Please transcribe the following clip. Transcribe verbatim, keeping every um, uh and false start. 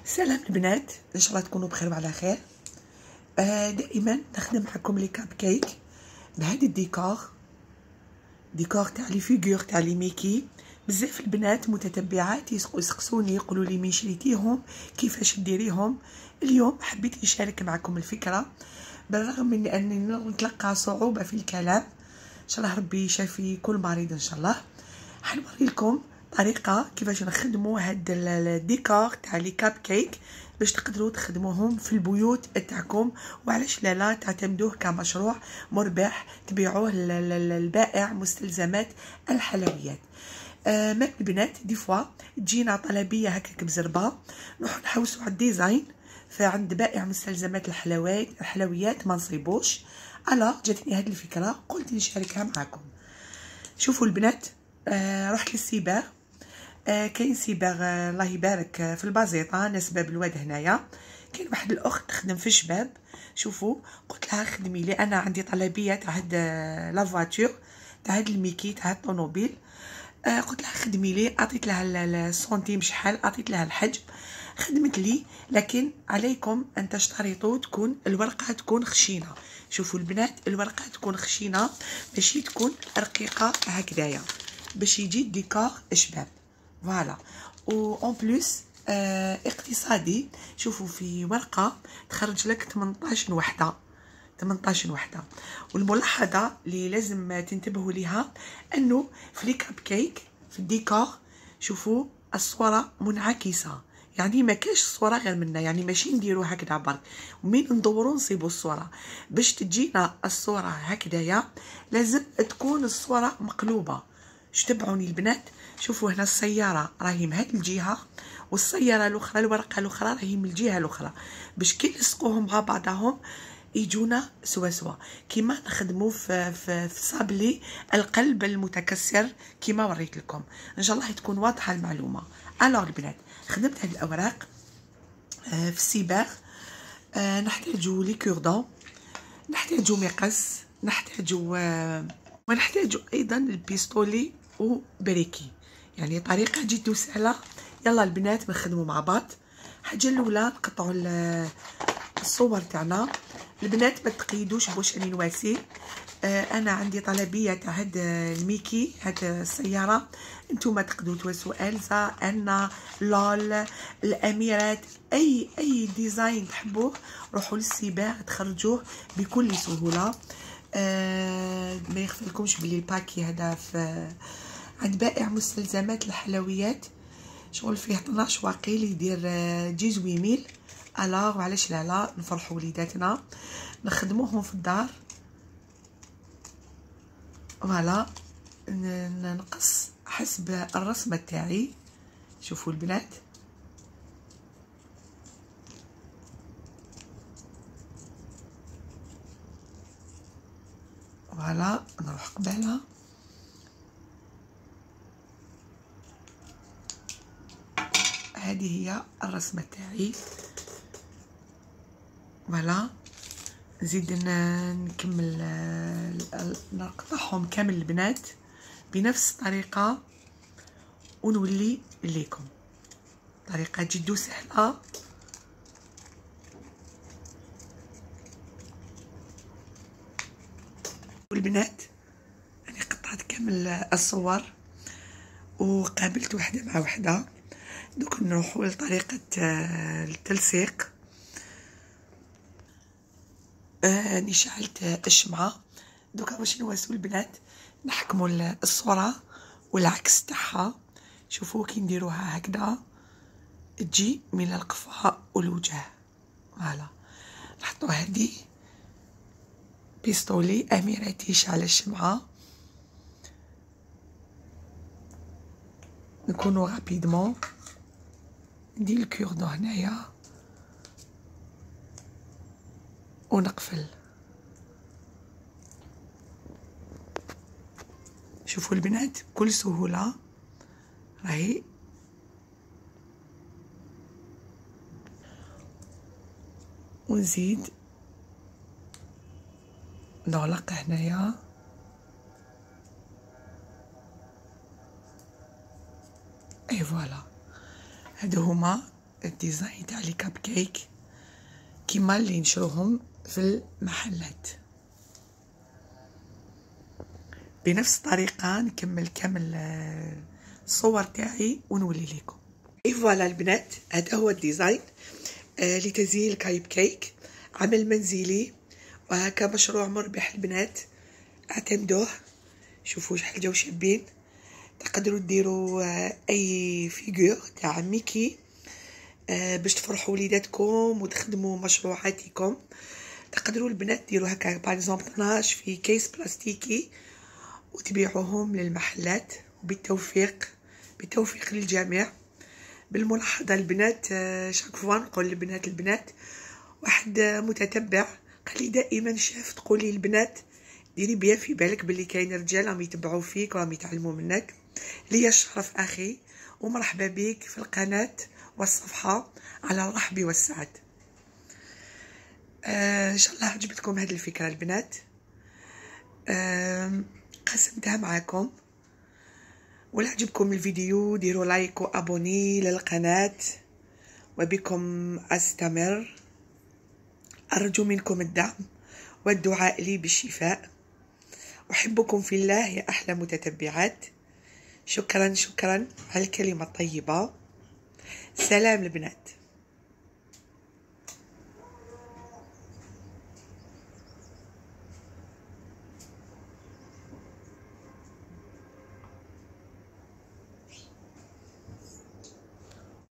سلام البنات، ان شاء الله تكونوا بخير وعلى خير. آه دائما نخدم معكم لي كاب كيك بهذا الديكور، ديكور تاع لي فيغور تاع لي ميكي. بزاف البنات متتبعات يسقسوني يقولوا لي من شريتيهم كيفاش ديريهم. اليوم حبيت نشارك معكم الفكره بالرغم من اني نتلقى صعوبه في الكلام. ان شاء الله ربي يشافي كل مريض ان شاء الله. حنوري لكم طريقه كيفاش نخدموا هاد الديكور تاع لي كاب كيك باش تقدروا تخدموهم في البيوت تاعكم، وعلاش لا لا تعتمدوه كمشروع مربح تبيعوه للبائع مستلزمات الحلويات. آه ما البنات دي فوا تجينا طلبيه هكاك بزربه نروحو نحوسوا على الديزاين فعند بائع مستلزمات الحلويات الحلويات ما نصيبوش. الا جاتني هذه الفكره قلت نشاركها معكم. شوفوا البنات، آه رحت للسيباغ. آه كاين سيباغ آه الله يبارك آه في البازيطه ناس باب الواد هنايا. كاين واحد الاخت تخدم في الشباب. شوفوا قلت لها خدمي لي انا عندي طلبيه تاع هاد آه لا فواتور تاع هاد الميكي تاع الطوموبيل. آه قلت لها خدمي لي، عطيت لها السنتيم شحال، عطيت لها الحجم، خدمت لي. لكن عليكم ان تشترطوا تكون الورقه تكون خشينه. شوفوا البنات الورقه تكون خشينه ماشي تكون رقيقه هكذايا باش يجي الديكور شباب. فوالا و اون بليس آه اقتصادي. شوفوا في ورقه تخرج لك ثمنطاش وحده، ثمنطاش وحده. والملاحظه اللي لازم تنتبهوا ليها انه في لي كاب كيك في الديكور شوفوا الصوره منعكسه، يعني ما كاش الصوره غير منا، يعني ماشي نديرو هكذا برك ومين ندورو نصيبو الصوره. باش تجينا الصوره هكذايا لازم تكون الصوره مقلوبه. تبعوني البنات، شوفوا هنا السياره راهي من هاد الجهه والسياره الاخرى الورقه الاخرى راهي من الجهه الاخرى باش كي نلصقوهم مع بعضهم يجونا سوا سوا كيما نخدموا في في, في صابلي القلب المتكسر كيما وريت لكم. ان شاء الله تكون واضحه المعلومه. الوغ البنات خدمت هاد الاوراق آه في السيباغ. آه نحتاجو لي كوردون، نحتاجو مقص، نحتاجو آه ونحتاجو ايضا البيستولي وبريكي. يعني طريقه جد سهله. يلا البنات نخدموا مع بعض. الحاجه الاولى نقطعوا الصور تاعنا. البنات ما تقيدوش بواش راني نواسي. آه انا عندي طلبيه تاع هاد الميكي هاد السياره. نتوما تقدروا تواسوا الزا انا لول الاميرات اي اي ديزاين تحبوه روحوا للسيباغ تخرجوه بكل سهوله. آه ما يخفيلكمش بلي الباكي هذا في عند بائع مستلزمات الحلويات شغل فيه اثناش واقيل يدير تمنطاش ميل. الوغ وعلاش لا لا نفرحوا وليداتنا نخدموهم في الدار. فوالا نقص حسب الرسمه تاعي. شوفوا البنات فوالا نروح قبالها. هذه هي الرسمه تاعي. فوالا نزيد نكمل نقطعهم كامل البنات بنفس الطريقه ونولي ليكم. طريقه جد سهله. والبنات انا قطعت كامل الصور وقابلت وحده مع وحده. دوك نروحوا لطريقه التلصيق. آه اني شعلت الشمعه. دوكا واش نواسو البنات نحكموا الصوره والعكس تاعها. شوفوا كي نديروها هكذا تجي من القفا والوجه. فوالا نحطوا هذه بيستولي اميرتي شعل الشمعه. نكونوا رابيدمون ندير الكوردون هنايا ونقفل. شوفوا البنات بكل سهوله راهي. ونزيد نغلق هنايا. اي فوالا هادو هما الديزاين تاع لي كاب كيك كيما اللي نشروهم في المحلات. بنفس الطريقة نكمل كامل الصور تاعي ونولي لكم. اي فوالا البنات، هذا هو الديزاين آه لتزيين الكايب كيك، عمل منزلي وهكا مشروع مربح البنات، اعتمدوه. شوفوا شحال جاو شابين. تقدروا ديروا آه اي فيغور تاع ميكي آه باش تفرحوا وليداتكم وتخدموا مشروعاتكم. تقدروا البنات ديروا هكا باغ اكزومبل اثناش في كيس بلاستيكي وتبيعوهم للمحلات. بالتوفيق بالتوفيق للجميع. بالملاحظة البنات، شاك فوا نقول للبنات البنات واحد متتبع قال لي دائما شاف تقولي البنات ديري بيان في بالك باللي كاين رجال راهم يتبعوا فيك وراهم يتعلموا منك. ليا الشرف اخي ومرحبا بك في القناة والصفحة على الرحب والسعد. آه ان شاء الله عجبتكم هذه الفكرة البنات، آه قسمتها معكم. ولا عجبكم الفيديو ديروا لايك وابوني للقناة، وبكم استمر. ارجو منكم الدعم والدعاء لي بالشفاء. احبكم في الله يا احلى متتبعات. شكرا شكرا على الكلمة الطيبة. سلام البنات.